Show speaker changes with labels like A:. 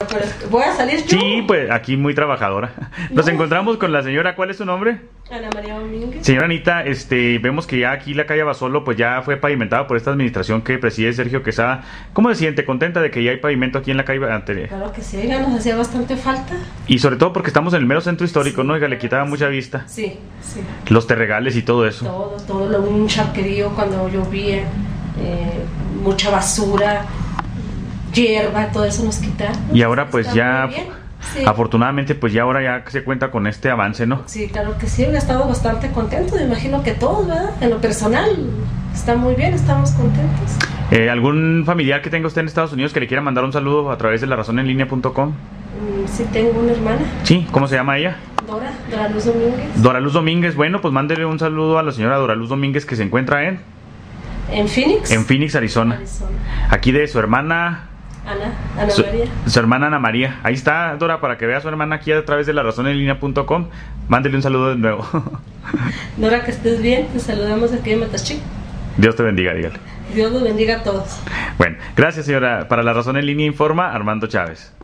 A: Pero voy a salir yo.
B: Sí, pues aquí muy trabajadora. Nos encontramos con la señora, ¿cuál es su nombre?
A: Ana María Domínguez.
B: Señora Anita, vemos que ya aquí la calle Abasolo pues ya fue pavimentada por esta administración que preside Sergio Quesada. ¿Cómo se siente? ¿Contenta de que ya hay pavimento aquí en la calle anterior?
A: Claro que sí, oiga, nos hacía bastante falta.
B: Y sobre todo porque estamos en el mero centro histórico, ¿no? Oiga, le quitaba mucha vista.
A: Sí, sí.
B: Los terregales y todo eso.
A: Un charquerío cuando llovía, mucha basura, hierba, todo eso nos quita.
B: Y ahora pues
A: Está
B: ya,
A: muy bien, sí.
B: afortunadamente pues ya ahora ya se cuenta con este avance, ¿no?
A: Sí, claro que sí, he estado bastante contento, me imagino que todos, ¿verdad? En lo personal, está muy bien, estamos contentos.
B: ¿Algún familiar que tenga usted en Estados Unidos que le quiera mandar un saludo a través de larazonenlinea.com?
A: Sí, tengo una hermana.
B: Sí, ¿cómo se llama ella?
A: Dora Luz Domínguez.
B: Dora Luz Domínguez, bueno, pues mándele un saludo a la señora Dora Luz Domínguez que se encuentra en
A: Phoenix.
B: En Phoenix, Arizona. Aquí de su hermana
A: Ana María.
B: Su hermana Ana María. Ahí está, Dora, para que vea a su hermana aquí a través de larazonenlinea.com. Mándele un saludo de nuevo.
A: Dora, que estés bien. Te saludamos aquí en Matachic.
B: Dios te bendiga, dígale.
A: Dios los bendiga a todos.
B: Bueno, gracias, señora. Para La Razón en Línea informa Armando Chávez.